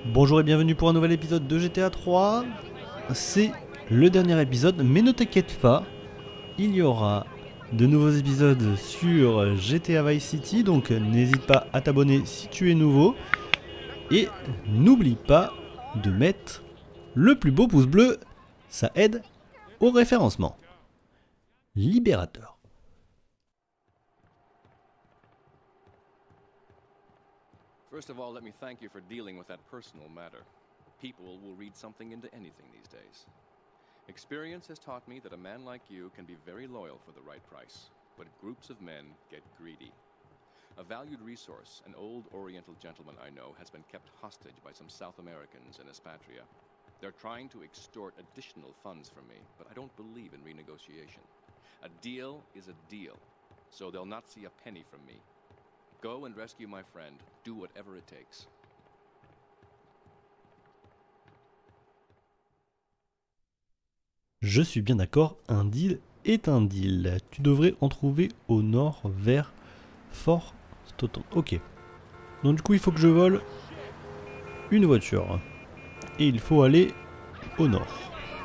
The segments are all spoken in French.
Bonjour et bienvenue pour un nouvel épisode de GTA 3. C'est le dernier épisode, mais ne t'inquiète pas, il y aura de nouveaux épisodes sur GTA Vice City, donc n'hésite pas à t'abonner si tu es nouveau. Et n'oublie pas de mettre le plus beau pouce bleu, ça aide au référencement. Libérateur. First of all, let me thank you for dealing with that personal matter. People will read something into anything these days. Experience has taught me that a man like you can be very loyal for the right price, but groups of men get greedy. A valued resource, an old Oriental gentleman I know, has been kept hostage by some South Americans in Espatria. They're trying to extort additional funds from me, but I don't believe in renegotiation. A deal is a deal, so they'll not see a penny from me. Go and rescue my friend. Do whatever it takes. Je suis bien d'accord, un deal est un deal. Tu devrais en trouver au nord vers Fort Stoughton. Ok. Donc du coup il faut que je vole une voiture. Et il faut aller au nord.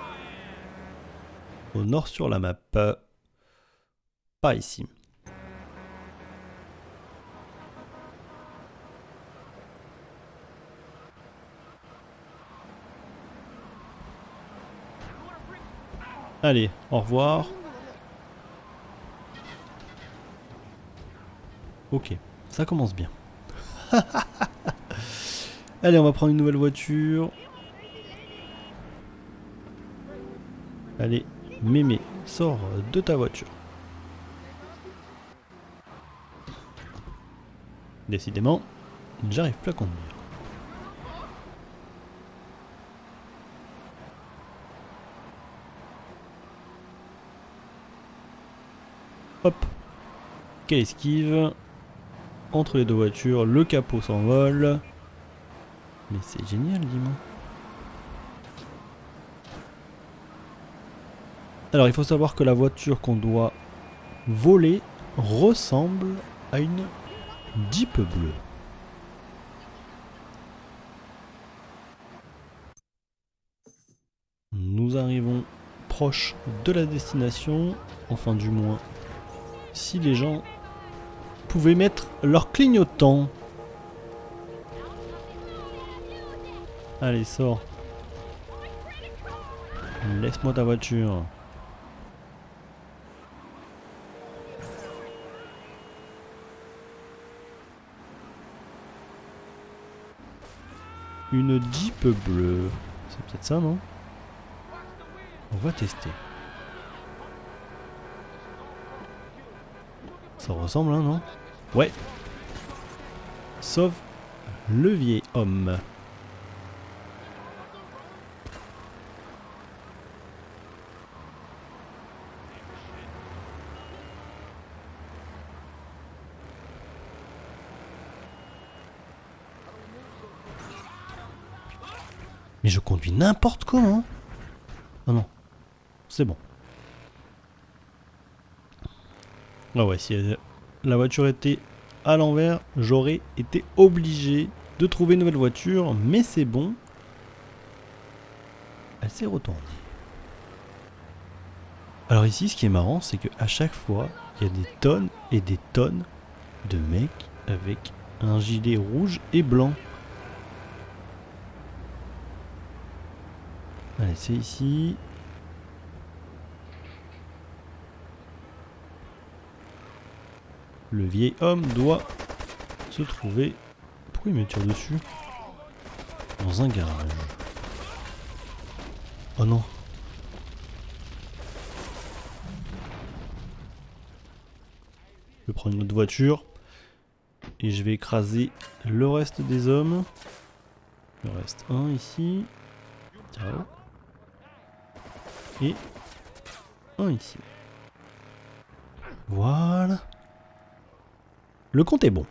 Au nord sur la map. Pas ici. Allez, au revoir. Ok, ça commence bien. Allez, on va prendre une nouvelle voiture. Allez, mémé, sors de ta voiture. Décidément, j'arrive plus à conduire. Hop. Quelle esquive. Entre les deux voitures, le capot s'envole. Mais c'est génial, dis-moi. Alors, il faut savoir que la voiture qu'on doit voler ressemble à une Jeep bleue. Nous arrivons proche de la destination. Enfin, du moins, si les gens pouvaient mettre leur clignotant. Allez, sors. Laisse-moi ta voiture. Une Jeep bleue. C'est peut-être ça, non? On va tester. Ça ressemble, hein, non? Ouais. Sauf le vieil homme. Mais je conduis n'importe comment. Oh non. C'est bon. Ah ouais, si la voiture était à l'envers, j'aurais été obligé de trouver une nouvelle voiture, mais c'est bon. Elle s'est retournée. Alors ici, ce qui est marrant, c'est qu'à chaque fois, il y a des tonnes et des tonnes de mecs avec un gilet rouge et blanc. Allez, c'est ici. Le vieil homme doit se trouver... Pourquoi il me tire dessus? Dans un garage. Oh non. Je vais prendre une autre voiture. Et je vais écraser le reste des hommes. Il en reste un ici. Ciao. Et un ici. Voilà. Le compte est bon.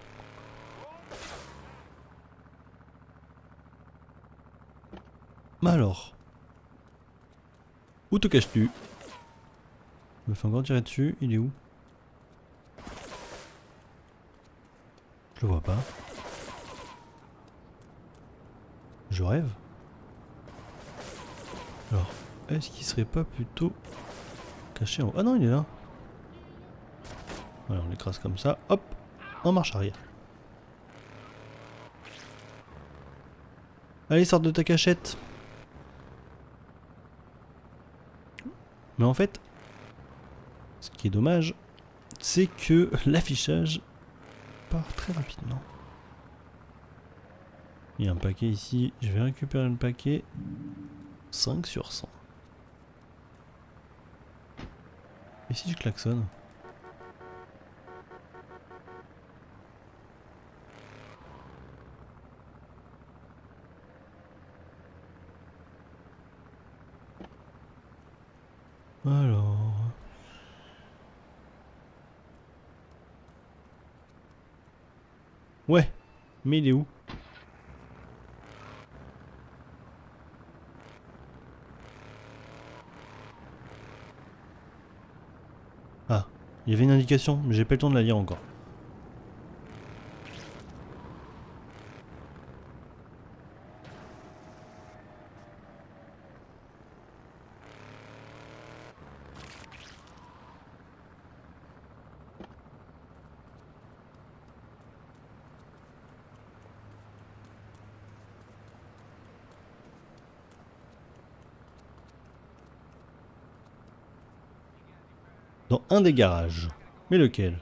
Mais alors, où te caches-tu? Je me fais encore tirer dessus. Il est où? Je le vois pas. Je rêve. Alors, est-ce qu'il serait pas plutôt caché en haut? Ah non, il est là. Voilà, on l'écrase comme ça. Hop, en marche arrière. Allez, sors de ta cachette. Mais en fait, ce qui est dommage, c'est que l'affichage part très rapidement. Il y a un paquet ici, je vais récupérer le paquet. 5 sur 100. Et si je klaxonne? Alors... Ouais, mais il est où? Ah, il y avait une indication, mais j'ai pas le temps de la lire encore. Dans un des garages. Mais lequel?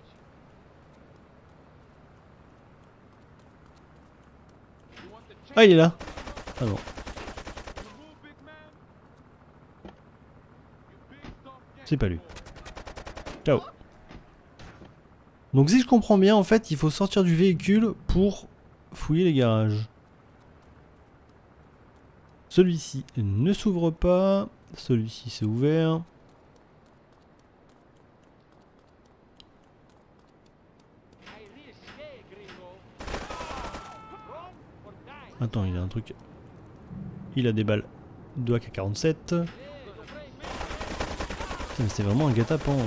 Ah, il est là. Ah non. C'est pas lui. Ciao. Donc si je comprends bien, en fait, il faut sortir du véhicule pour fouiller les garages. Celui-ci ne s'ouvre pas. Celui-ci c'est ouvert. Attends, il a un truc. Il a des balles de AK-47. Putain, mais c'est vraiment un guet-apens.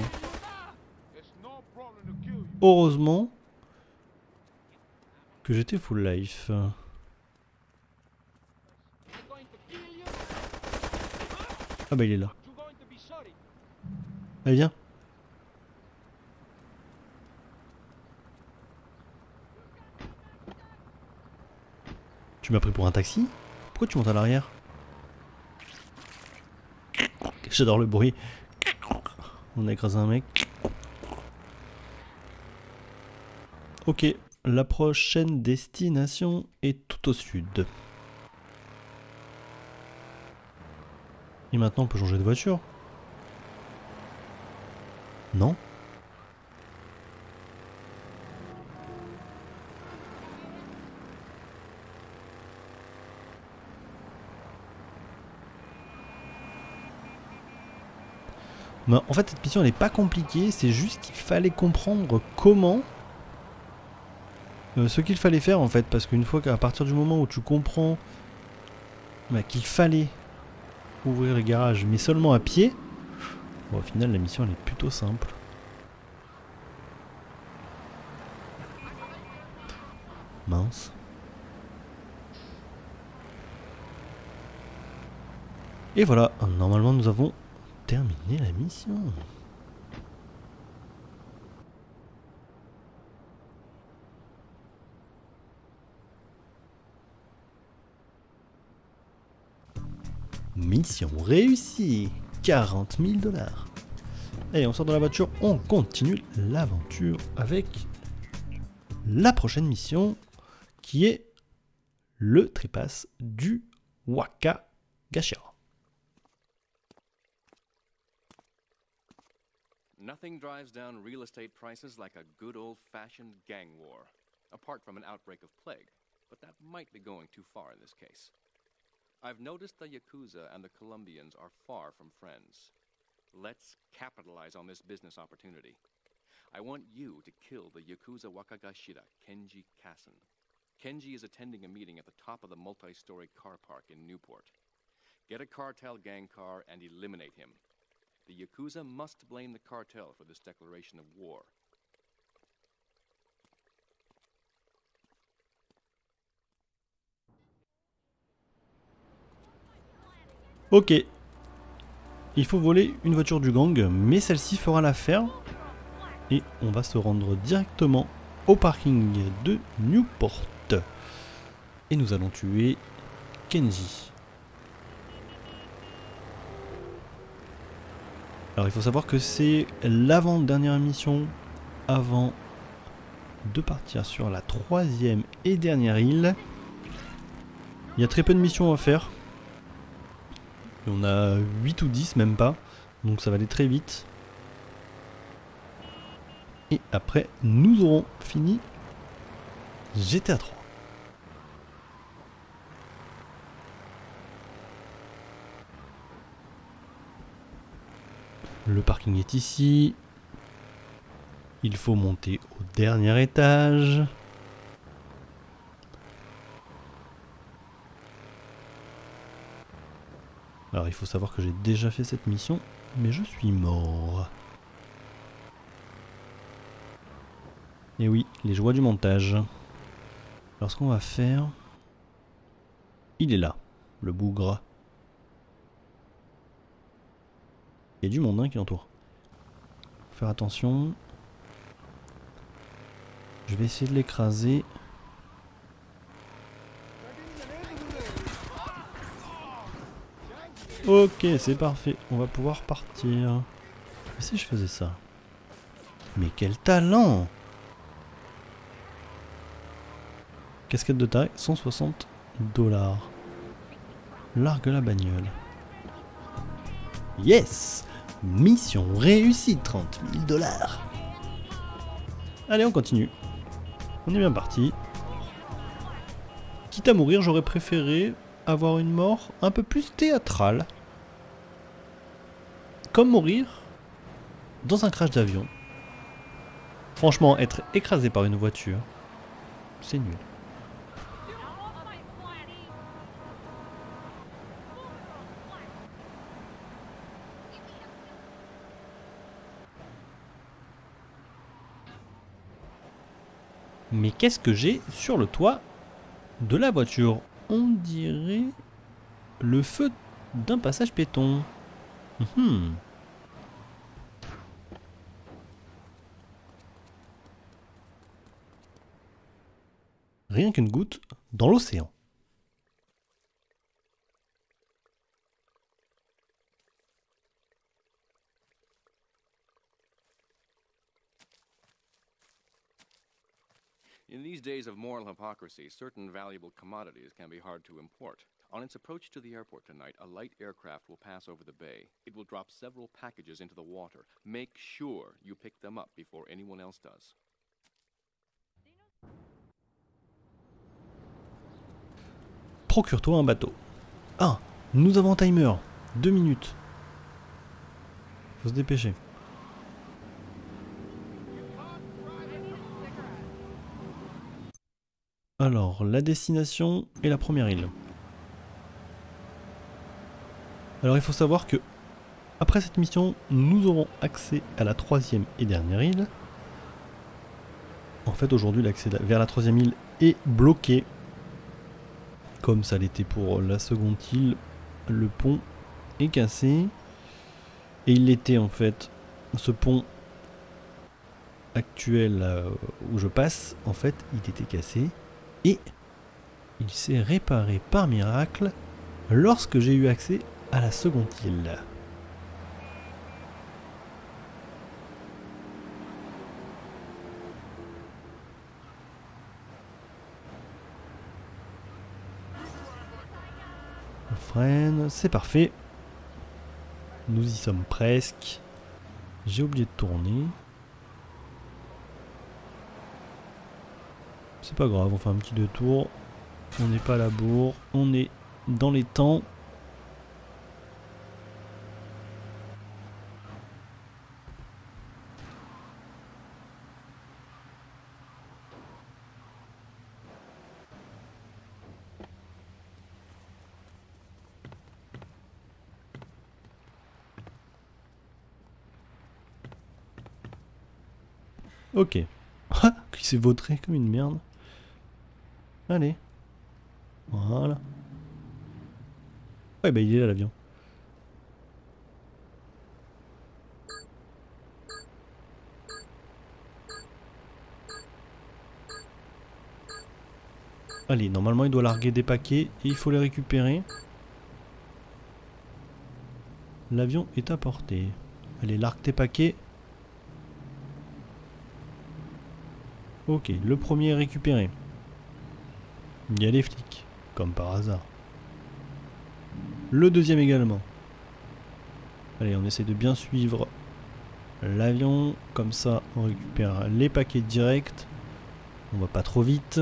Heureusement que j'étais full life. Ah bah il est là. Allez viens. Tu m'as pris pour un taxi? Pourquoi tu montes à l'arrière? J'adore le bruit. On a écrasé un mec. Ok, la prochaine destination est tout au sud. Et maintenant on peut changer de voiture? Non? Mais en fait cette mission elle est pas compliquée, c'est juste qu'il fallait comprendre comment ce qu'il fallait faire en fait, parce qu'une fois qu'à partir du moment où tu comprends qu'il fallait ouvrir les garages mais seulement à pied, bon, au final la mission elle est plutôt simple. Mince. Et voilà, normalement nous avons terminé la mission. Mission réussie, 40 000 $. Allez, on sort de la voiture, on continue l'aventure avec la prochaine mission qui est le trépasse du Wakagashira. Nothing drives down real estate prices like a good old-fashioned gang war, apart from an outbreak of plague, but that might be going too far in this case. I've noticed the Yakuza and the Colombians are far from friends. Let's capitalize on this business opportunity. I want you to kill the Yakuza Wakagashira, Kenji Kassen. Kenji is attending a meeting at the top of the multi-story car park in Newport. Get a cartel gang car and eliminate him. The Yakuza must blame the cartel for this declaration of war. Ok. Il faut voler une voiture du gang, mais celle-ci fera l'affaire. Et on va se rendre directement au parking de Newport. Et nous allons tuer Kenji. Alors il faut savoir que c'est l'avant-dernière mission avant de partir sur la 3e et dernière île. Il y a très peu de missions à faire. On a 8 ou 10 même pas. Donc ça va aller très vite. Et après nous aurons fini GTA 3. Le parking est ici. Il faut monter au dernier étage. Alors il faut savoir que j'ai déjà fait cette mission, mais je suis mort. Et oui, les joies du montage. Alors ce qu'on va faire... Il est là, le bougre. Il y a du monde qui l'entoure. Faut faire attention. Je vais essayer de l'écraser. Ok, c'est parfait. On va pouvoir partir. Et si je faisais ça? Mais quel talent! Casquette de taille, 160 $. Largue la bagnole. Yes! Mission réussie, 30 000 $. Allez, on continue. On est bien parti. Quitte à mourir, j'aurais préféré avoir une mort un peu plus théâtrale. Comme mourir dans un crash d'avion. Franchement, être écrasé par une voiture, c'est nul. Mais qu'est-ce que j'ai sur le toit de la voiture? On dirait le feu d'un passage piéton. Rien qu'une goutte dans l'océan. In these days of moral hypocrisy, certain valuable commodities can be hard to import. On its approach to the airport tonight, a light aircraft will pass over the bay. It will drop several packages into the water. Make sure you pick them up before anyone else does. Procure-toi un bateau. Ah, nous avons un timer. 2 minutes. Faut se dépêcher. Alors, la destination est la première île. Alors, il faut savoir que après cette mission, nous aurons accès à la 3e et dernière île. En fait, aujourd'hui, l'accès vers la 3e île est bloqué. Comme ça l'était pour la seconde île, le pont est cassé. Et il l'était en fait, ce pont actuel où je passe, en fait, il était cassé. Et il s'est réparé par miracle lorsque j'ai eu accès à la seconde île. On freine, c'est parfait. Nous y sommes presque. J'ai oublié de tourner. C'est pas grave, on fait un petit détour. On n'est pas à la bourre. On est dans les temps. Ok. Qui s'est vautré comme une merde. Allez. Voilà. Ouais, bah il est là l'avion. Allez, normalement il doit larguer des paquets et il faut les récupérer. L'avion est à portée. Allez, largue tes paquets. Ok, le premier est récupéré. Il y a les flics, comme par hasard. Le deuxième également. Allez, on essaie de bien suivre l'avion. Comme ça, on récupère les paquets directs. On va pas trop vite.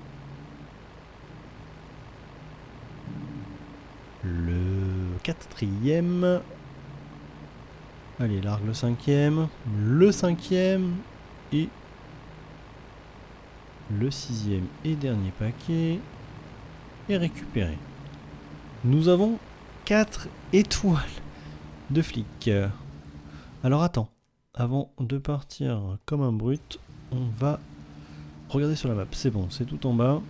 Le quatrième. Allez, largue le cinquième. Le cinquième. Et le sixième et dernier paquet est récupéré. Nous avons 4 étoiles de flics. Alors attends, avant de partir comme un brut, on va regarder sur la map. C'est bon, c'est tout en bas.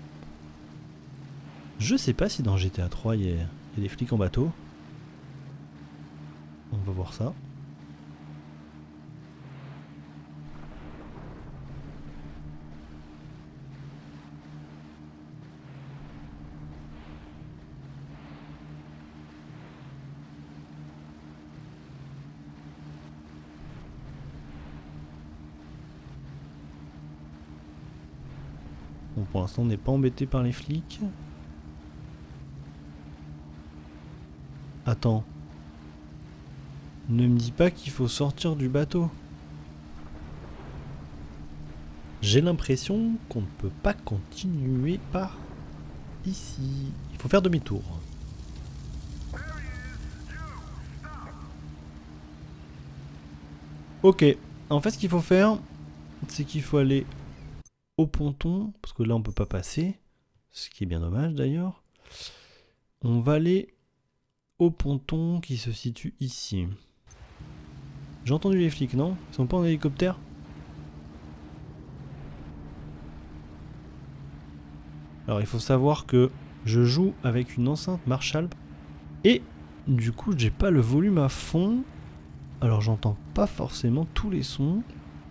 Je sais pas si dans GTA 3 il y a des flics en bateau. On va voir ça. Bon, pour l'instant on n'est pas embêté par les flics. Attends. Ne me dis pas qu'il faut sortir du bateau. J'ai l'impression qu'on ne peut pas continuer par ici. Il faut faire demi-tour. Ok. En fait ce qu'il faut faire, c'est qu'il faut aller au ponton. Parce que là on peut pas passer. Ce qui est bien dommage d'ailleurs. On va aller au ponton qui se situe ici. J'ai entendu les flics, non? Ils sont pas en hélicoptère? Alors il faut savoir que je joue avec une enceinte Marshall et du coup j'ai pas le volume à fond. Alors j'entends pas forcément tous les sons.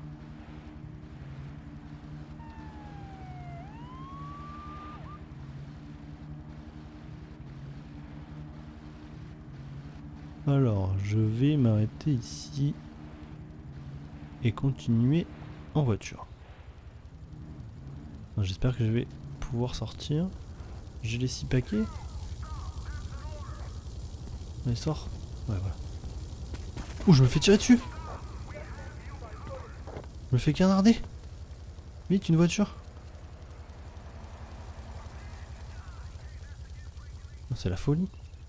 Alors, je vais m'arrêter ici et continuer en voiture. J'espère que je vais pouvoir sortir. J'ai les 6 paquets. Allez, sors. Ouais, voilà. Ouh, je me fais tirer dessus. Je me fais canarder. Vite, une voiture. C'est la folie.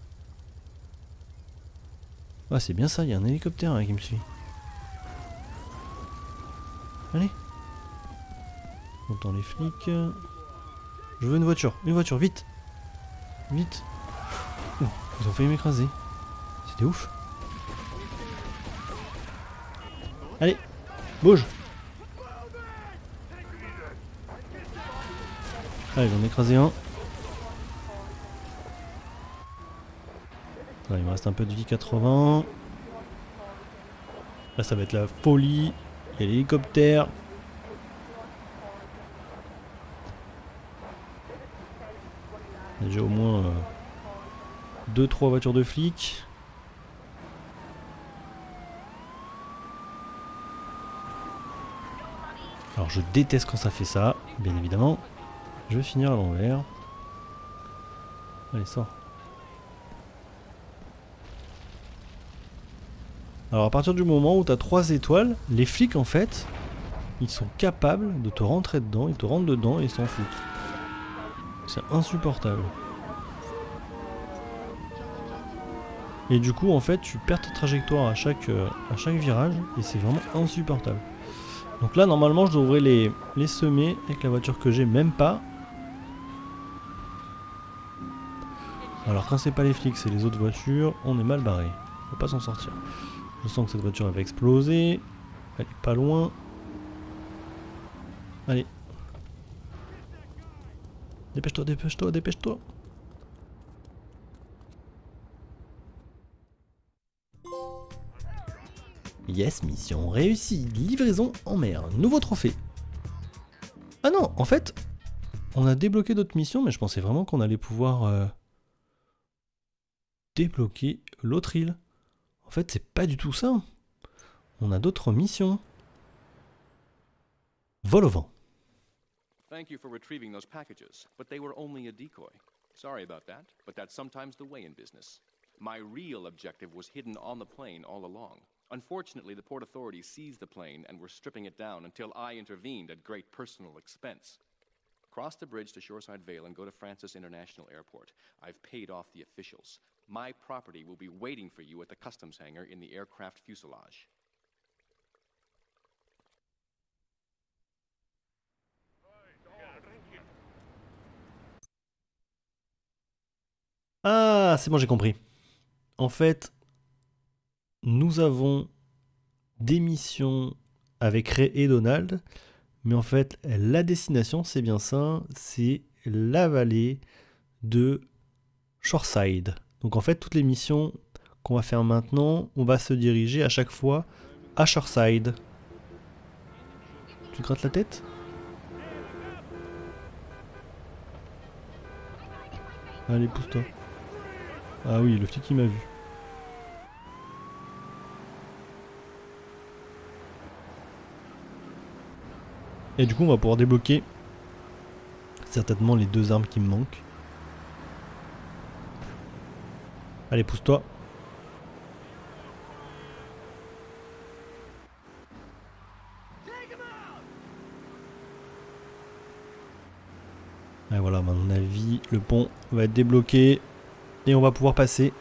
Ah, c'est bien ça, il y a un hélicoptère là, qui me suit. Allez. J'entends les flics. Je veux une voiture, vite. Vite. Ouh, ils ont failli m'écraser. C'était ouf. Allez, bouge. Allez, j'en ai écrasé un. Là, il me reste un peu de vie, 80. Là, ça va être la folie. Il y a l'hélicoptère. J'ai au moins 2-3 voitures de flics. Alors je déteste quand ça fait ça, bien évidemment. Je vais finir à l'envers. Allez, sors. Alors à partir du moment où tu as 3 étoiles, les flics en fait, ils sont capables de te rentrer dedans, ils te rentrent dedans et ils s'en foutent. C'est insupportable. Et du coup en fait tu perds ta trajectoire à chaque virage et c'est vraiment insupportable. Donc là normalement je devrais les semer avec la voiture que j'ai, même pas. Alors quand c'est pas les flics, c'est les autres voitures, on est mal barré. On va pas s'en sortir. Je sens que cette voiture elle va exploser. Elle est pas loin. Allez. Dépêche-toi, dépêche-toi, dépêche-toi. Yes, mission réussie. Livraison en mer. Nouveau trophée. Ah non, en fait, On a débloqué d'autres missions, mais je pensais vraiment qu'on allait pouvoir débloquer l'autre île. En fait, c'est pas du tout ça. On a d'autres missions. Vol au vent. Thank you for retrieving those packages, but they were only a decoy. Sorry about that, but that's sometimes the way in business. My real objective was hidden on the plane all along. Unfortunately, the port authorities seized the plane and were stripping it down until I intervened at great personal expense. Cross the bridge to Shoreside Vale and go to Francis International Airport. I've paid off the officials. My property will be waiting for you at the customs hangar in the aircraft fuselage. Ah, c'est bon, j'ai compris. En fait, nous avons des missions avec Ray et Donald, mais en fait, la destination, c'est bien ça, c'est la vallée de Shoreside. Donc en fait, toutes les missions qu'on va faire maintenant, on va se diriger à chaque fois à Shoreside. Tu grattes la tête ? Allez, pousse-toi. Ah oui, le flic il m'a vu. Et du coup, on va pouvoir débloquer certainement les 2 armes qui me manquent. Allez, pousse-toi. Et voilà, à mon avis, le pont va être débloqué et on va pouvoir passer.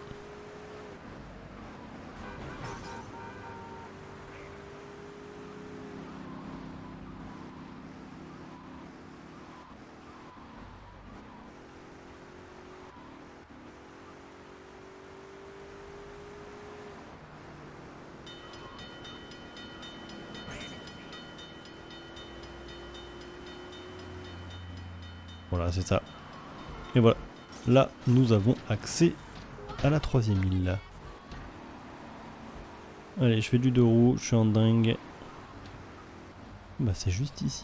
Voilà, c'est ça. Et voilà. Là, nous avons accès à la 3e île. Allez, je fais du 2 roues, je suis en dingue. Bah, c'est juste ici.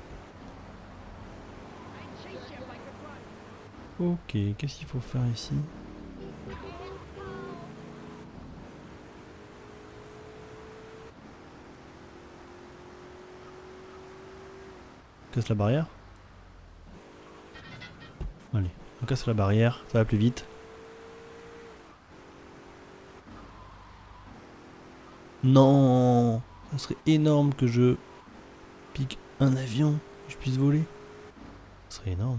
Ok, qu'est-ce qu'il faut faire ici? Casse la barrière? Allez, on casse la barrière, ça va plus vite. Non, ça serait énorme que je pique un avion et que je puisse voler. Ça serait énorme.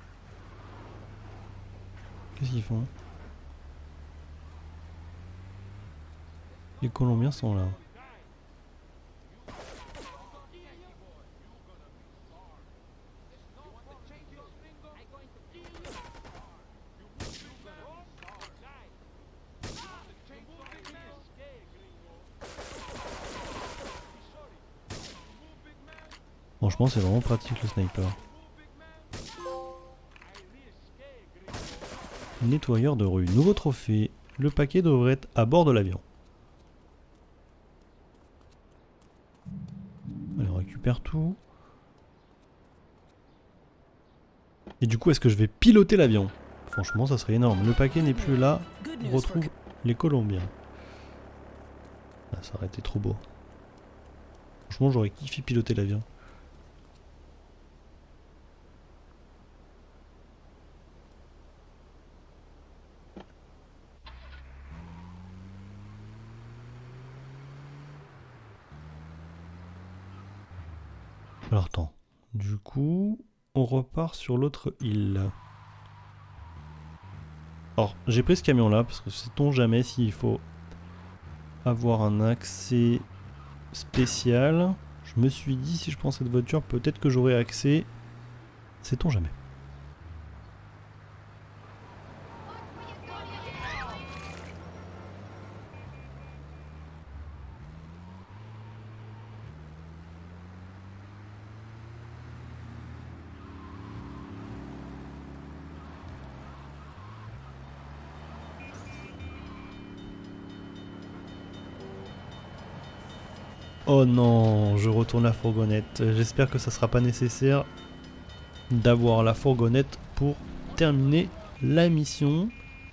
Qu'est-ce qu'ils font? Les Colombiens sont là. Franchement, c'est vraiment pratique le sniper. Nettoyeur de rue. Nouveau trophée. Le paquet devrait être à bord de l'avion. Allez, on récupère tout. Et du coup, est-ce que je vais piloter l'avion? Franchement, ça serait énorme. Le paquet n'est plus là. On retrouve les Colombiens. Ah, ça aurait été trop beau. Franchement, j'aurais kiffé piloter l'avion. Alors attends, du coup, on repart sur l'autre île. Alors, j'ai pris ce camion là, parce que sait-on jamais s'il faut avoir un accès spécial. Je me suis dit, si je prends cette voiture, peut-être que j'aurai accès. Sait-on jamais. Oh non, je retourne la fourgonnette. J'espère que ça sera pas nécessaire d'avoir la fourgonnette pour terminer la mission.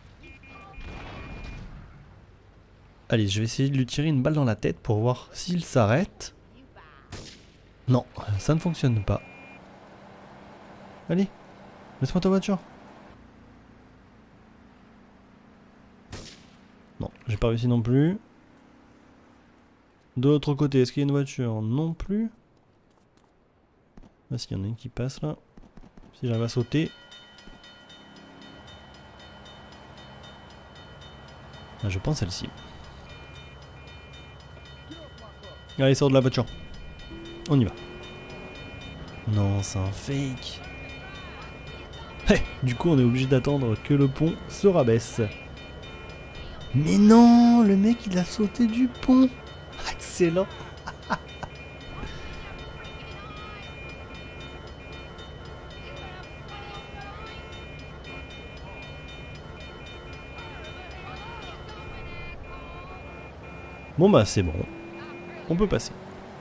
Allez, je vais essayer de lui tirer une balle dans la tête pour voir s'il s'arrête. Non, ça ne fonctionne pas. Allez, laisse-moi ta voiture. Non, j'ai pas réussi non plus. De l'autre côté, est-ce qu'il y a une voiture? Non plus. Ah si, il y en a une qui passe là. Si j'arrive à sauter. Ah, je pense celle-ci. Allez, sors de la voiture. On y va. Non, c'est un fake. Du coup, on est obligé d'attendre que le pont se rabaisse. Mais non, le mec il a sauté du pont. Excellent. Bon bah c'est bon. On peut passer.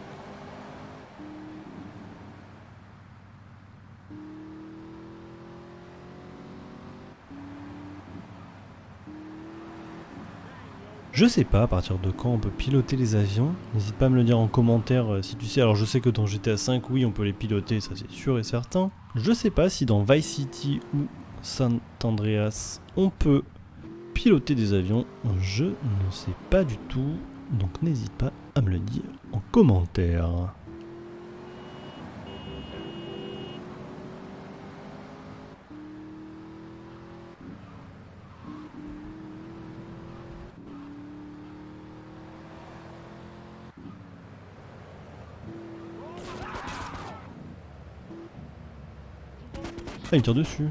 Je sais pas à partir de quand on peut piloter les avions. N'hésite pas à me le dire en commentaire si tu sais. Alors je sais que dans GTA 5, oui, on peut les piloter, ça c'est sûr et certain. Je sais pas si dans Vice City ou San Andreas, on peut piloter des avions. Je ne sais pas du tout. Donc n'hésite pas à me le dire en commentaire. Ah, il me tire dessus.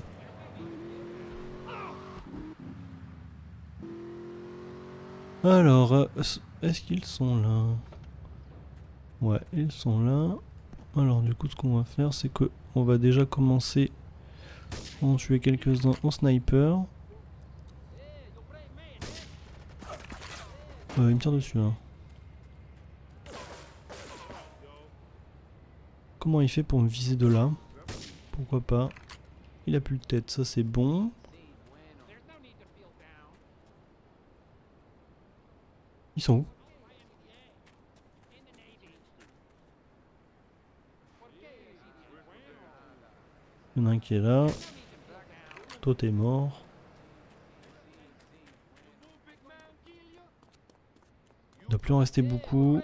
Alors, est-ce qu'ils sont là? Ouais, ils sont là. Alors du coup, ce qu'on va faire, c'est que on va déjà commencer à en tuer quelques-uns en sniper. Il me tire dessus là. Comment il fait pour me viser de là? Pourquoi pas? Il a plus de tête, ça c'est bon. Ils sont où? Il y en a un qui est là. Toi t'es mort. Il doit plus en rester beaucoup.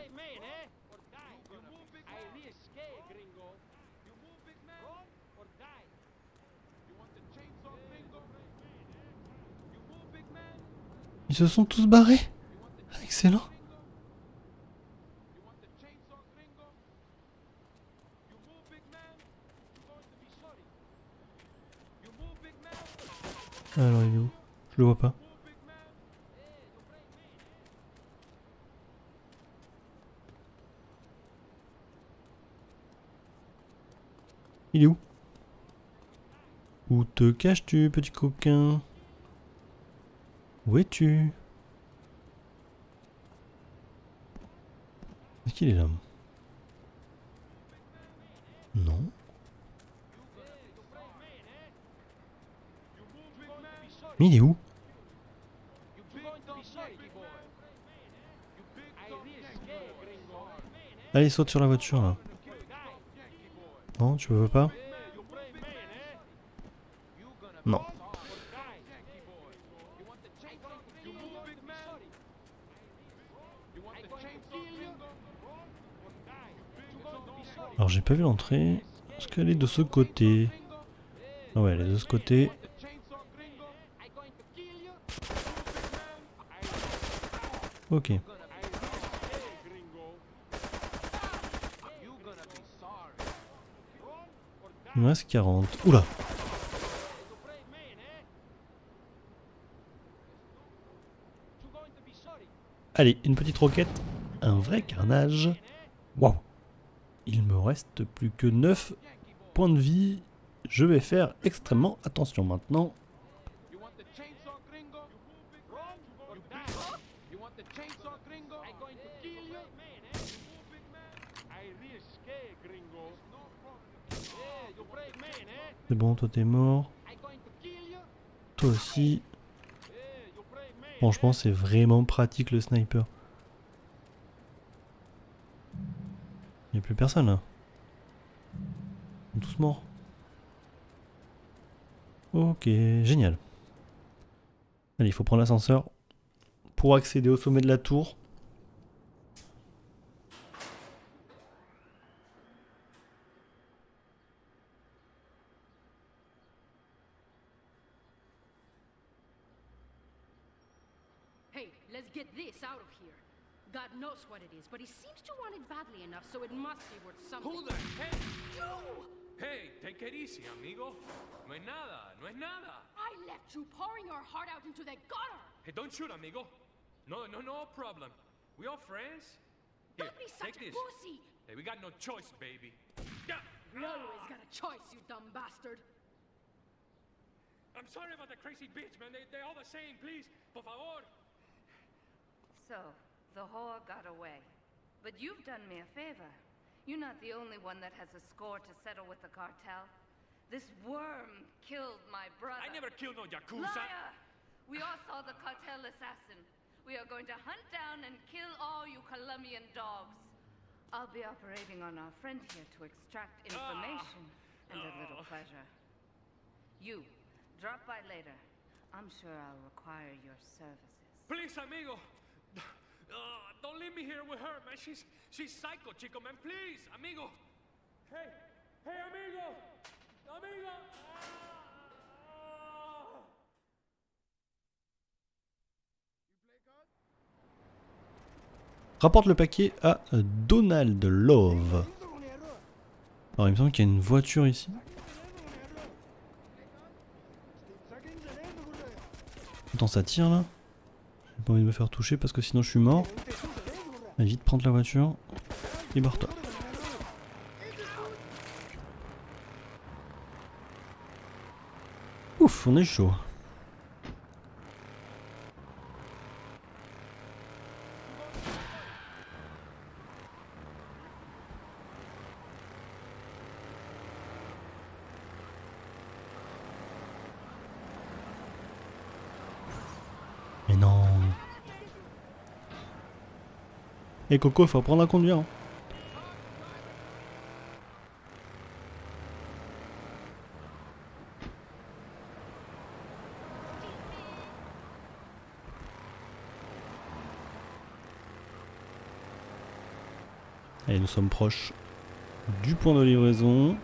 Ils se sont tous barrés. Excellent. Alors il est où? Je le vois pas. Il est où? Où te caches-tu, petit coquin? Où es-tu? Est-ce qu'il est là? Non. Mais il est où? Allez, saute sur la voiture là. Non, tu veux pas? Non. Alors j'ai pas vu l'entrée. Est-ce qu'elle est de ce côté? Ah ouais, elle est de ce côté. Ok. Il me reste 40. Oula! Allez, une petite roquette. Un vrai carnage. Waouh! Il me reste plus que 9 points de vie. Je vais faire extrêmement attention maintenant. C'est bon, toi t'es mort. Toi aussi. Franchement, c'est vraiment pratique le sniper. Il n'y a plus personne là. Ils sont tous morts. Ok, génial. Allez, il faut prendre l'ascenseur pour accéder au sommet de la tour. Hey, let's get this out of here. God knows what it is, but he seems to want it badly enough, so it must be worth something. Who the heck? You! Hey, take it easy, amigo. No es nada, no es nada. I left you pouring your heart out into the gutter! Hey, don't shoot, amigo. No problem. We all friends. Here, Don't be such take a this. pussy! Hey, we got no choice, baby. Yeah. We always got a choice, you dumb bastard. I'm sorry about the crazy bitch, man. They all the same, please. Por favor. So, the whore got away. But you've done me a favor. You're not the only one that has a score to settle with the cartel. This worm killed my brother. I never killed no Yakuza. Liar! We all saw the cartel assassin. We are going to hunt down and kill all you Colombian dogs. I'll be operating on our friend here to extract information and a little pleasure. You, drop by later. I'm sure I'll require your services. Please, amigo. Don't leave me here with her, man. She's psycho, chico, man. Please, amigo. Hey, amigo. Amigo. Rapporte le paquet à Donald Love. Alors il me semble qu'il y a une voiture ici. Attends, ça tire là. J'ai pas envie de me faire toucher parce que sinon je suis mort. Allez, vite prendre la voiture et barre-toi. Ouf, on est chaud. Mais non. Et Coco, faut apprendre à conduire. Hein. Allez, nous sommes proches du point de livraison.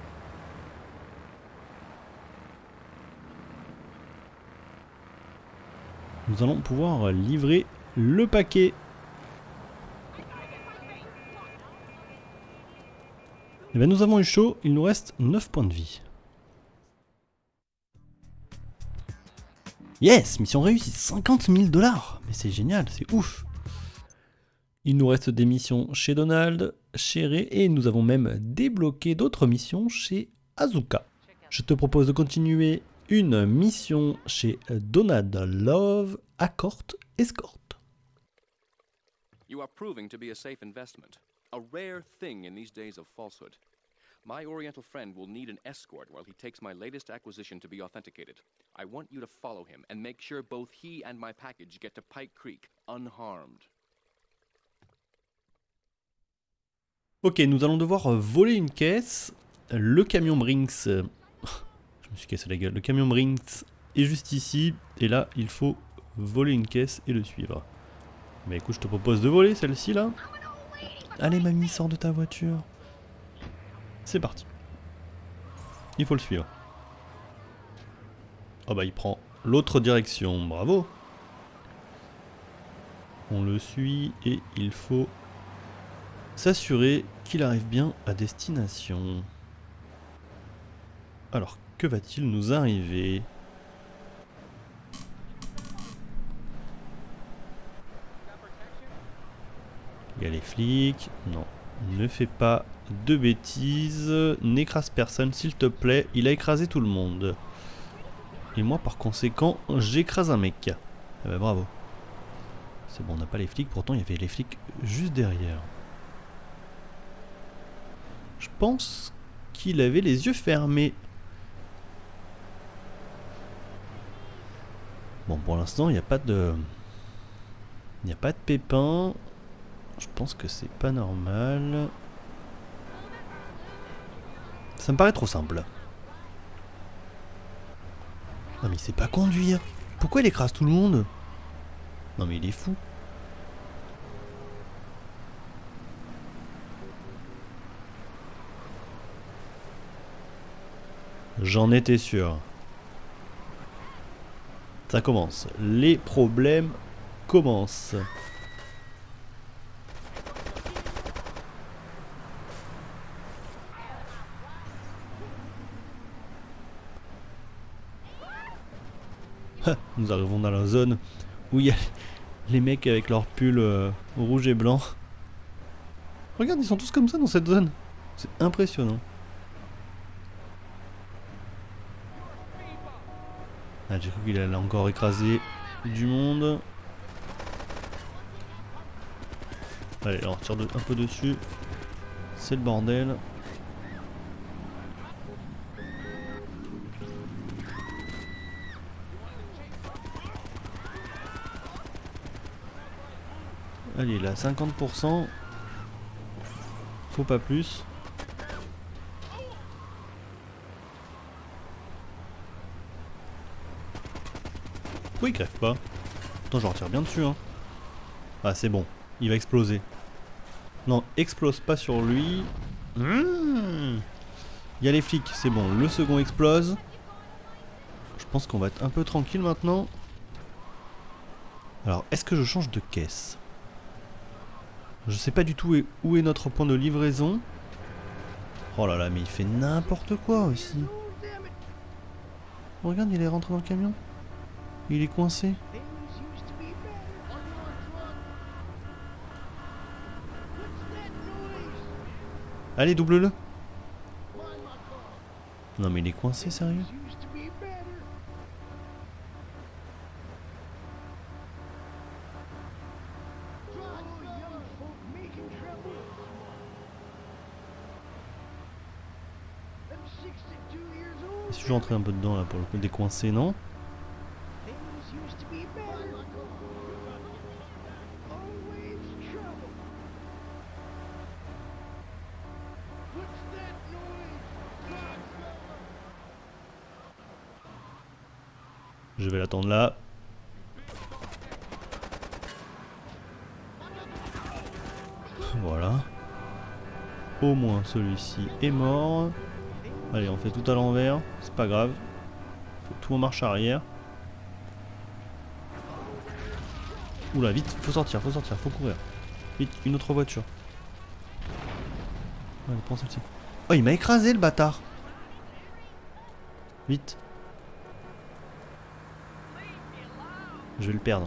Nous allons pouvoir livrer le paquet. Et bien nous avons eu chaud, il nous reste 9 points de vie. Yes, mission réussie, 50 000 $. Mais c'est génial, c'est ouf. Il nous reste des missions chez Donald, chez Ray, et nous avons même débloqué d'autres missions chez Asuka. Je te propose de continuer une mission chez Donald Love, Accord Escort. You are proving to be a safe investment, a rare thing in these days of falsehood. My Oriental friend will need an escort while he takes my latest acquisition to be authenticated. I want you to follow him and make sure both he and my package get to Pike Creek unharmed. Ok, nous allons devoir voler une caisse. Le camion Brinks... je me suis cassé la gueule. Le camion Brinks est juste ici. Et là, il faut voler une caisse et le suivre. Mais écoute, je te propose de voler celle-ci là. Allez mamie, sors de ta voiture. C'est parti. Il faut le suivre. Oh bah il prend l'autre direction. Bravo. On le suit et il faut s'assurer qu'il arrive bien à destination. Alors, que va-t-il nous arriver? Il y a les flics. Non, ne fais pas de bêtises. N'écrase personne, s'il te plaît. Il a écrasé tout le monde. Et moi, par conséquent, j'écrase un mec. Eh ben, bravo. C'est bon, on n'a pas les flics. Pourtant, il y avait les flics juste derrière. Je pense qu'il avait les yeux fermés. Bon, pour l'instant, il n'y a pas de... Il n'y a pas de pépin. Je pense que c'est pas normal. Ça me paraît trop simple. Non mais il sait pas conduire. Pourquoi il écrase tout le monde? Non mais il est fou. J'en étais sûr. Ça commence. Les problèmes commencent. Nous arrivons dans la zone où il y a les mecs avec leur pull rouge et blanc. Regarde, ils sont tous comme ça dans cette zone. C'est impressionnant. Ah, j'ai cru qu'il allait encore écraser du monde. Allez, alors tire un peu dessus. C'est le bordel. Allez, là, 50%. Faut pas plus. Pourquoi il crève pas? Attends, je retire bien dessus, hein. Ah, c'est bon. Il va exploser. Non, explose pas sur lui. Il y a les flics, c'est bon. Le second explose. Je pense qu'on va être un peu tranquille maintenant. Alors, est-ce que je change de caisse? Je sais pas du tout où est notre point de livraison. Oh là là, mais il fait n'importe quoi aussi. Regarde, il est rentré dans le camion. Il est coincé. Allez, double-le. Non mais il est coincé, sérieux? Si je suis rentré un peu dedans là pour le coup, décoincé, non? Je vais l'attendre là. Voilà. Au moins celui-ci est mort. Allez, on fait tout à l'envers. C'est pas grave. Faut tout en marche arrière. Oula, vite, faut sortir, faut courir. Vite, une autre voiture. Allez, prends celle-ci. Oh, il m'a écrasé le bâtard. Vite. Je vais le perdre.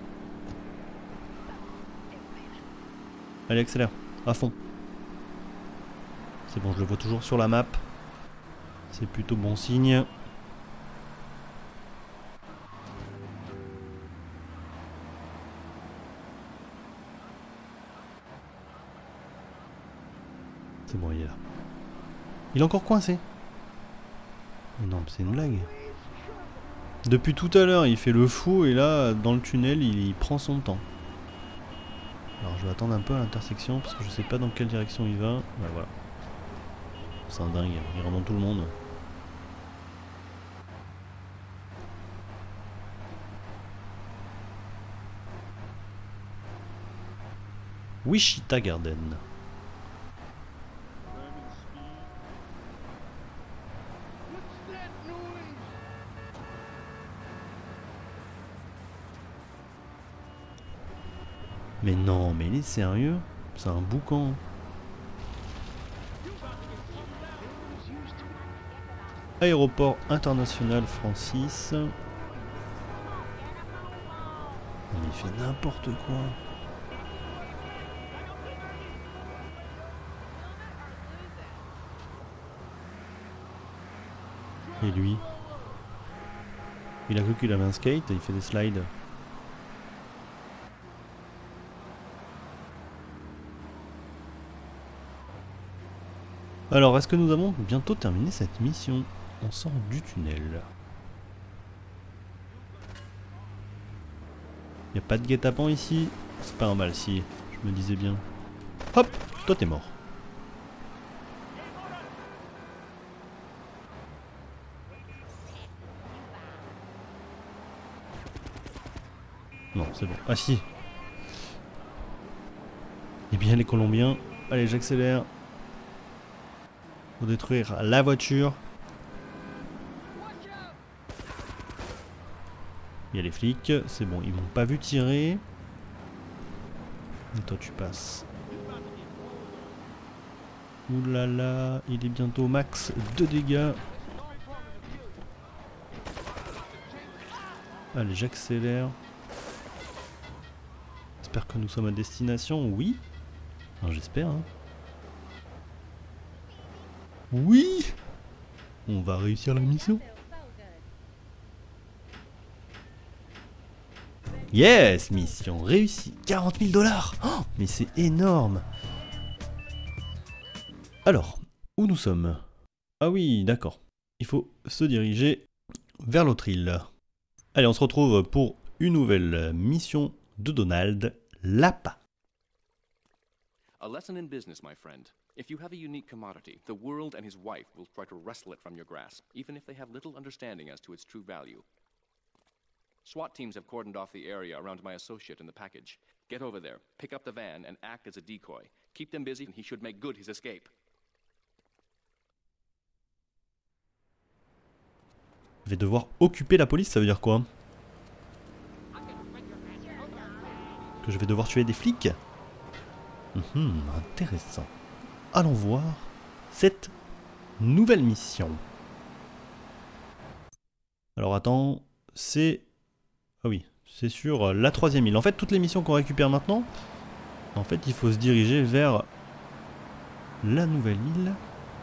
Allez, accélère. À fond. C'est bon, je le vois toujours sur la map. C'est plutôt bon signe. C'est bon, il est là. Il est encore coincé. Mais non, c'est une blague. Depuis tout à l'heure, il fait le fou et là, dans le tunnel, il prend son temps. Alors, je vais attendre un peu à l'intersection parce que je sais pas dans quelle direction il va. Ouais, voilà. C'est un dingue, il rentre dans tout le monde. Wichita Garden. Mais non, mais il est sérieux? C'est un boucan. Aéroport international Francis. Mais il fait n'importe quoi. Et lui? Il a cru qu'il avait un skate, il fait des slides. Alors, est-ce que nous avons bientôt terminé cette mission? On sort du tunnel. Y a pas de guet-apens ici? C'est pas un mal si, je me disais bien. Hop, toi t'es mort. Non, c'est bon. Ah si. Eh bien les Colombiens. Allez, j'accélère. Pour détruire la voiture. Il y a les flics. C'est bon, ils m'ont pas vu tirer. Et toi tu passes. Ouh là là, il est bientôt max 2 dégâts. Allez, j'accélère. J'espère que nous sommes à destination. Oui. Enfin, j'espère. Hein. Oui. On va réussir la mission. Yes, mission réussie. 40 000 $. Oh, mais c'est énorme. Alors, où nous sommes? Ah oui, d'accord. Il faut se diriger vers l'autre île. Allez, on se retrouve pour une nouvelle mission de Donald, l'appât. A lesson in business, my friend. If you have a unique commodity, the world and his wife will try to wrestle it from your grasp, even if they have little understanding as to its true value. SWAT teams have cordoned off the area around my associate in the package. Get over there, pick up the van, and act as a decoy. Keep them busy, and he should make good his escape. Je vais devoir occuper la police, ça veut dire quoi? Que je vais devoir tuer des flics? Intéressant. Allons voir cette nouvelle mission. Alors attends, c'est... Ah oui, c'est sur la 3e île. En fait, toutes les missions qu'on récupère maintenant, en fait, il faut se diriger vers la nouvelle île.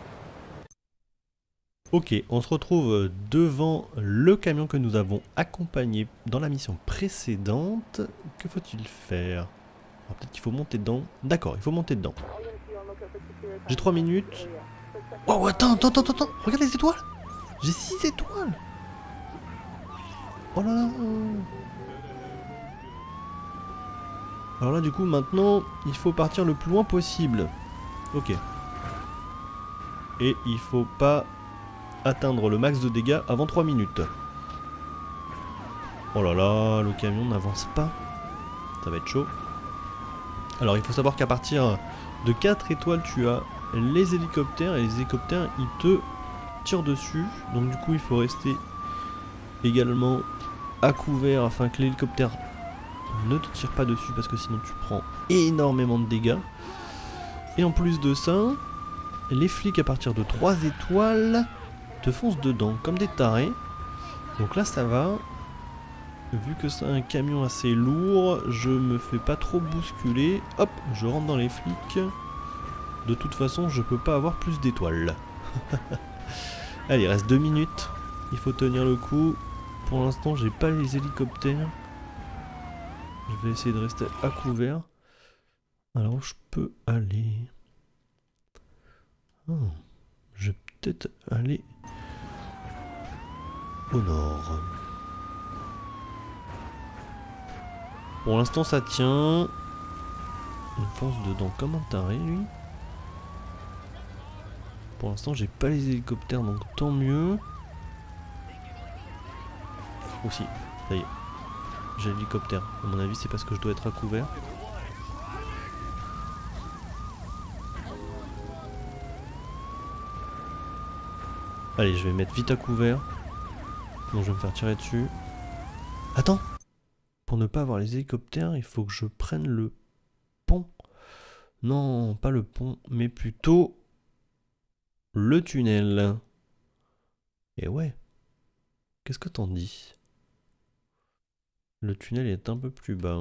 Ok, on se retrouve devant le camion que nous avons accompagné dans la mission précédente. Que faut-il faire? Peut-être qu'il faut monter dedans. D'accord, il faut monter dedans. J'ai 3 minutes. Oh, attends. Regarde les étoiles. J'ai 6 étoiles. Oh là là. Alors là, du coup, maintenant, il faut partir le plus loin possible. Ok. Et il faut pas atteindre le max de dégâts avant 3 minutes. Oh là là, le camion n'avance pas. Ça va être chaud. Alors il faut savoir qu'à partir de 4 étoiles tu as les hélicoptères et les hélicoptères ils te tirent dessus. Donc du coup il faut rester également à couvert afin que l'hélicoptère ne te tire pas dessus parce que sinon tu prends énormément de dégâts. Et en plus de ça, les flics à partir de 3 étoiles te foncent dedans comme des tarés. Donc là ça va. Vu que c'est un camion assez lourd, je me fais pas trop bousculer. Hop, je rentre dans les flics. De toute façon, je peux pas avoir plus d'étoiles. Allez, il reste 2 minutes. Il faut tenir le coup. Pour l'instant, j'ai pas les hélicoptères. Je vais essayer de rester à couvert. Alors, où je peux aller? Oh, je vais peut-être aller au nord. Pour l'instant ça tient. Il fonce dedans comme un taré lui. Pour l'instant j'ai pas les hélicoptères donc tant mieux. Aussi, ça y est. J'ai l'hélicoptère. À mon avis c'est parce que je dois être à couvert. Allez, je vais mettre vite à couvert. Donc je vais me faire tirer dessus. Attends! Pour ne pas avoir les hélicoptères, il faut que je prenne le pont. Non, pas le pont, mais plutôt le tunnel. Et ouais, qu'est-ce que t'en dis? Le tunnel est un peu plus bas.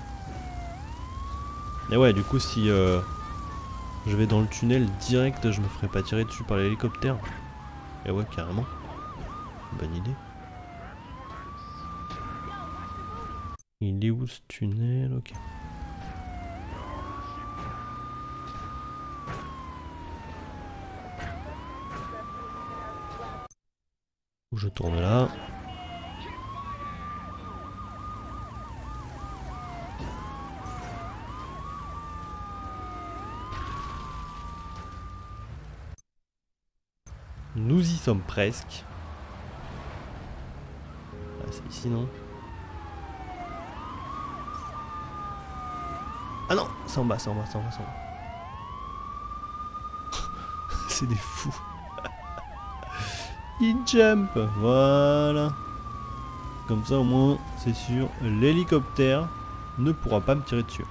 Et ouais, du coup, si je vais dans le tunnel direct, je me ferai pas tirer dessus par l'hélicoptère. Et ouais, carrément. Bonne idée. Il est où ce tunnel? Ok. Je tourne là. Nous y sommes presque. Ah, c'est ici, non? Ah non, c'est en bas, c'est en bas, c'est en bas, c'est en bas. C'est des fous. Il jump, voilà. Comme ça au moins, c'est sûr, l'hélicoptère ne pourra pas me tirer dessus.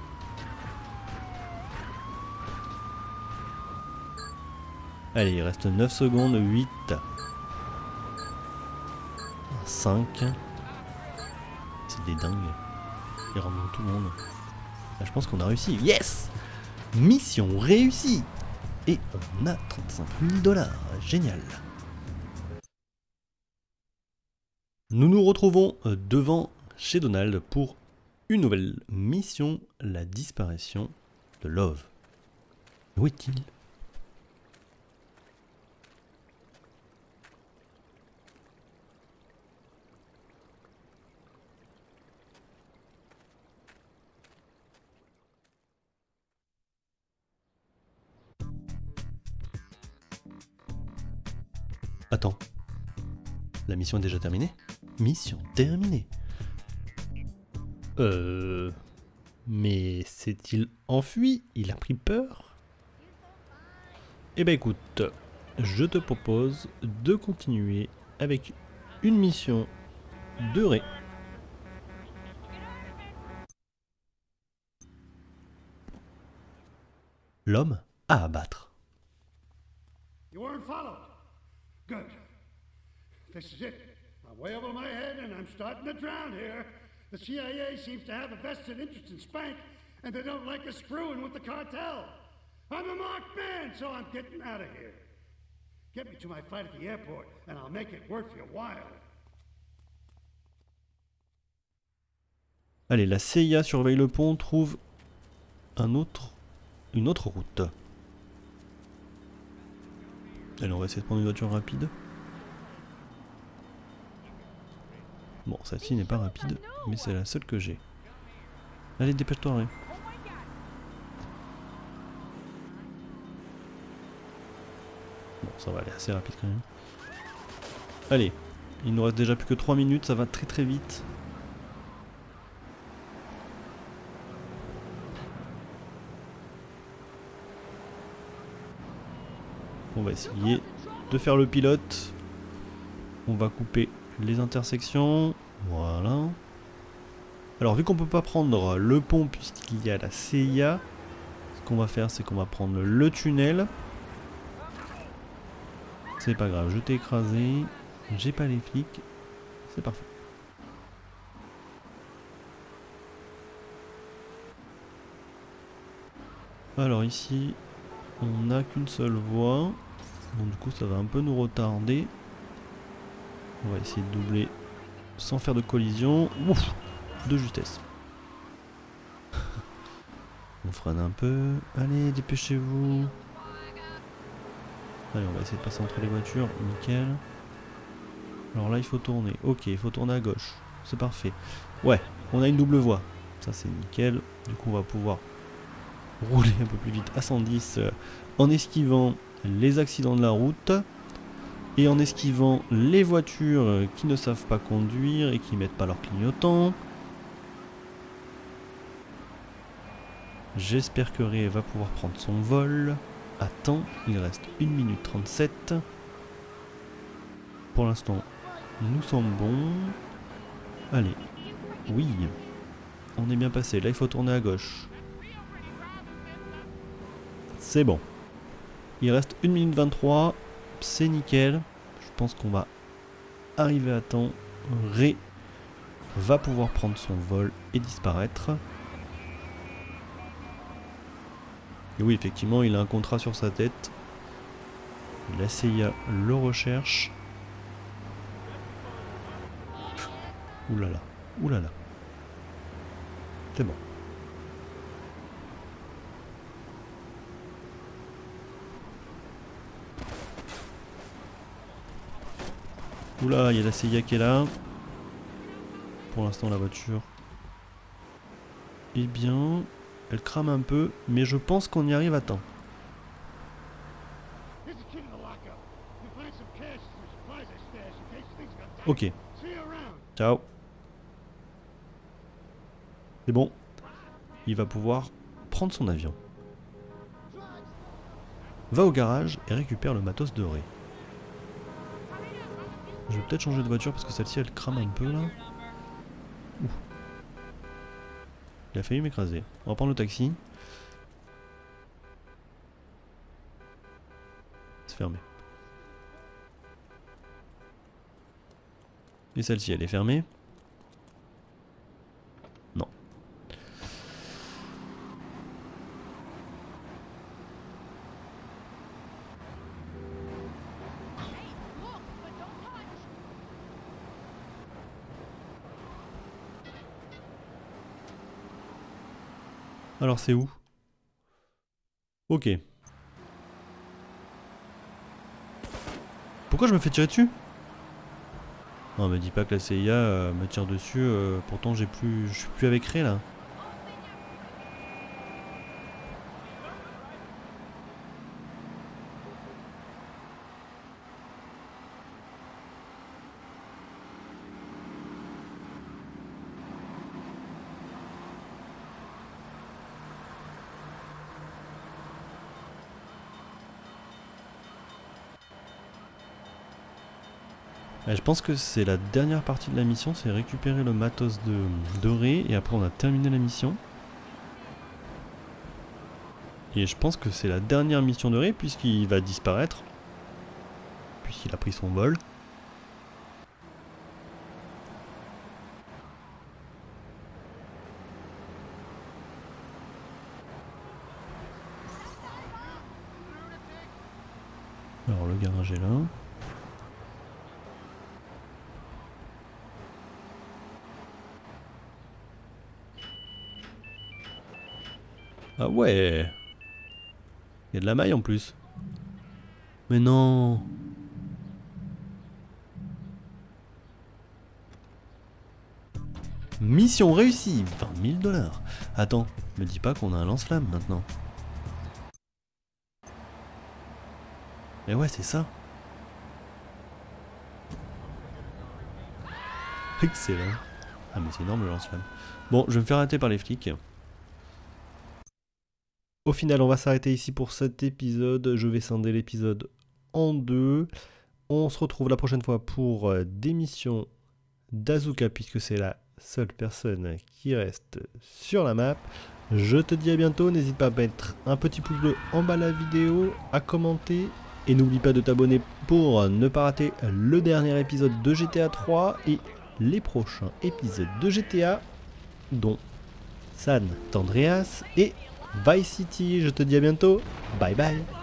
Allez, il reste 9 secondes, 8, 5. C'est des dingues. Ils remontent tout le monde. Là, je pense qu'on a réussi. Yes! Mission réussie! Et on a 35 000 $. Génial. Nous nous retrouvons devant chez Donald pour une nouvelle mission, la disparition de Love. Où est-il? Attends. La mission est déjà terminée? Mission terminée. Mais s'est-il enfui? Il a pris peur? Eh ben écoute, je te propose de continuer avec une mission de Ray. L'homme à abattre. You weren't followed. Good. This is it. I'm way over my head and I'm starting to drown here. The CIA seems to have a vested interest in Spank, and they don't like us screwing with the cartel. I'm a marked man, so I'm getting out of here. Get me to my flight at the airport, and I'll make it worth your while. Allez, la CIA surveille le pont, trouve une autre route. Allez, on va essayer de prendre une voiture rapide. Bon, celle-ci n'est pas rapide, mais c'est la seule que j'ai. Allez, dépêche-toi, Ray. Bon, ça va aller assez rapide quand même. Allez, il nous reste déjà plus que 3 minutes, ça va très très vite. On va essayer de faire le pilote. On va couper les intersections. Voilà. Alors vu qu'on peut pas prendre le pont puisqu'il y a la CIA, ce qu'on va faire c'est qu'on va prendre le tunnel. C'est pas grave, je t'ai écrasé. J'ai pas les flics. C'est parfait. Alors ici, on n'a qu'une seule voie. Donc du coup ça va un peu nous retarder. On va essayer de doubler sans faire de collision. Ouf, de justesse. On freine un peu. Allez, dépêchez-vous. Allez, on va essayer de passer entre les voitures. Nickel. Alors là, il faut tourner. Ok, il faut tourner à gauche. C'est parfait. Ouais, on a une double voie. Ça, c'est nickel. Du coup, on va pouvoir rouler un peu plus vite à 110 en esquivant les accidents de la route. Et en esquivant les voitures qui ne savent pas conduire et qui mettent pas leur clignotant. J'espère que Ray va pouvoir prendre son vol. Attends, il reste 1 minute 37. Pour l'instant, nous sommes bons. Allez, oui, on est bien passé. Là, il faut tourner à gauche. C'est bon. Il reste 1 minute 23. C'est nickel. Je pense qu'on va arriver à temps. Ray va pouvoir prendre son vol et disparaître. Et oui, effectivement, il a un contrat sur sa tête. La CIA le recherche. Oulala, oulala. C'est bon. Oula, il y a la CIA qui est là. Pour l'instant, la voiture. Eh bien, elle crame un peu, mais je pense qu'on y arrive à temps. Ok. Ciao. C'est bon. Il va pouvoir prendre son avion. Va au garage et récupère le matos de Ray. Je vais peut-être changer de voiture parce que celle-ci elle crame un peu là. Ouh. Il a failli m'écraser. On va prendre le taxi. C'est fermé. Et celle-ci elle est fermée. Non. Alors c'est où? Ok. Pourquoi je me fais tirer dessus? Non, me dis pas que la CIA me tire dessus, pourtant je suis plus avec Ray là. Je pense que c'est la dernière partie de la mission, c'est récupérer le matos de Ray et après on a terminé la mission. Et je pense que c'est la dernière mission de Ray puisqu'il va disparaître. Puisqu'il a pris son vol. Alors le garage est là. Ah ouais. Il y a de la maille en plus. Mais non. Mission réussie, 20 000 $. Attends, me dis pas qu'on a un lance-flamme maintenant. Mais ouais, c'est ça. Excellent. Ah mais c'est énorme le lance-flamme. Bon, je vais me faire arrêter par les flics. Au final, on va s'arrêter ici pour cet épisode. Je vais scinder l'épisode en deux. On se retrouve la prochaine fois pour des missions d'Azuka, puisque c'est la seule personne qui reste sur la map. Je te dis à bientôt. N'hésite pas à mettre un petit pouce bleu en bas de la vidéo, à commenter. Et n'oublie pas de t'abonner pour ne pas rater le dernier épisode de GTA 3 et les prochains épisodes de GTA, dont San Andreas et Vice City. Je te dis à bientôt, bye bye.